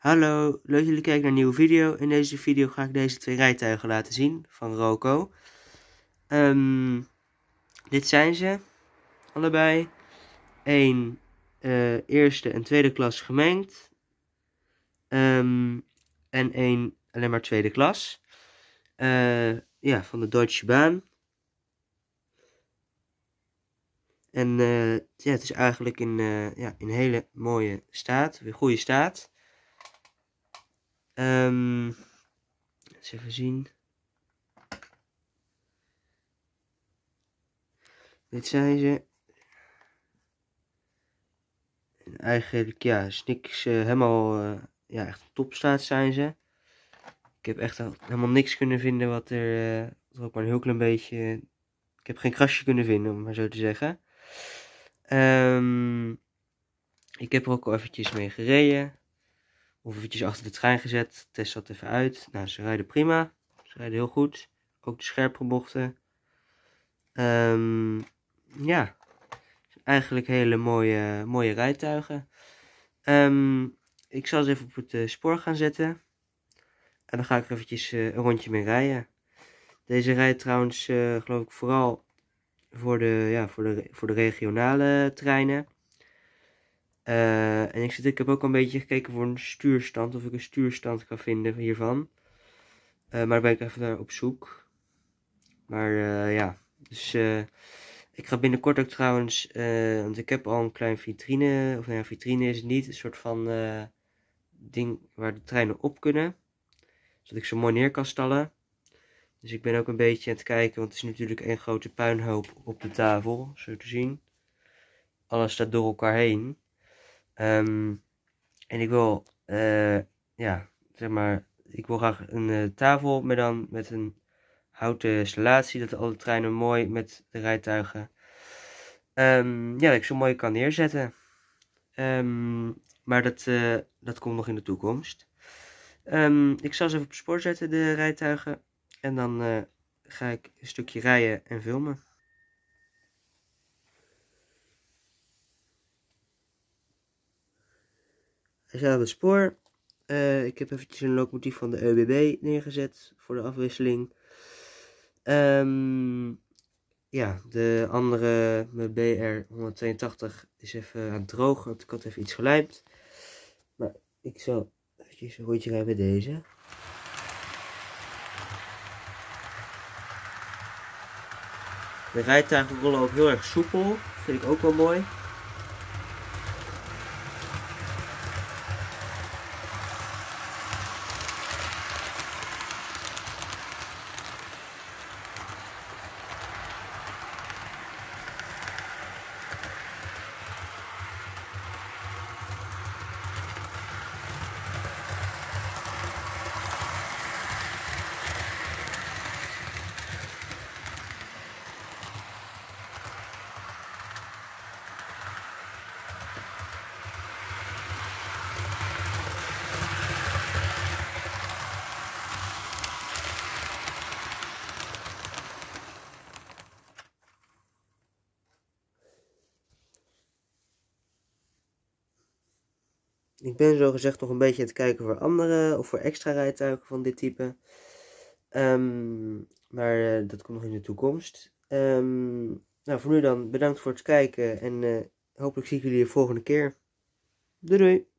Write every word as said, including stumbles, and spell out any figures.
Hallo, leuk dat jullie kijken naar een nieuwe video. In deze video ga ik deze twee rijtuigen laten zien van Roco. Um, dit zijn ze, allebei. Eén uh, eerste en tweede klas gemengd. Um, en één alleen maar tweede klas. Uh, ja, van de Deutsche Bahn. En uh, ja, het is eigenlijk in, uh, ja, in hele mooie staat, weer goede staat. Um, eens even zien. Dit zijn ze. En eigenlijk, ja, is niks uh, helemaal, uh, ja, echt topstaat zijn ze. Ik heb echt helemaal niks kunnen vinden wat er, uh, wat er ook maar een heel klein beetje... Ik heb geen krasje kunnen vinden, om maar zo te zeggen. Um, ik heb er ook al eventjes mee gereden. Of eventjes achter de trein gezet. Test dat even uit. Nou, ze rijden prima. Ze rijden heel goed. Ook de scherpe bochten. Um, ja. Eigenlijk hele mooie, mooie rijtuigen. Um, ik zal ze even op het uh, spoor gaan zetten. En dan ga ik er eventjes uh, een rondje mee rijden. Deze rijdt trouwens, uh, geloof ik, vooral voor de, ja, voor de, voor de regionale treinen. Uh, en ik, zit, ik heb ook een beetje gekeken voor een stuurstand. Of ik een stuurstand kan vinden hiervan. Uh, maar daar ben ik even naar op zoek. Maar uh, ja, dus... Uh, Ik ga binnenkort ook trouwens, uh, want ik heb al een klein vitrine, of nou ja, vitrine is het niet, een soort van uh, ding waar de treinen op kunnen. Zodat ik ze mooi neer kan stallen. Dus ik ben ook een beetje aan het kijken, want het is natuurlijk één grote puinhoop op de tafel, zo te zien. Alles staat door elkaar heen. Um, en ik wil, uh, ja, zeg maar, ik wil graag een uh, tafel, maar dan met een houten installatie, dat alle treinen mooi met de rijtuigen... Um, ja, dat ik zo mooi kan neerzetten. Um, maar dat, uh, dat komt nog in de toekomst. Um, ik zal ze even op spoor zetten, de rijtuigen. En dan uh, ga ik een stukje rijden en filmen. Hij staat op het spoor. Uh, ik heb eventjes een locomotief van de E U B B neergezet voor de afwisseling. Um, Ja, de andere, mijn B R honderdtweeëntachtig, is even aan het drogen, want ik had even iets gelijmd. Maar ik zal eventjes een rondje rijden met deze. De rijtuigen rollen ook heel erg soepel, vind ik ook wel mooi. Ik ben zo gezegd nog een beetje aan het kijken voor andere of voor extra rijtuigen van dit type. Um, maar uh, dat komt nog in de toekomst. Um, nou, voor nu dan bedankt voor het kijken en uh, hopelijk zie ik jullie de volgende keer. Doei doei!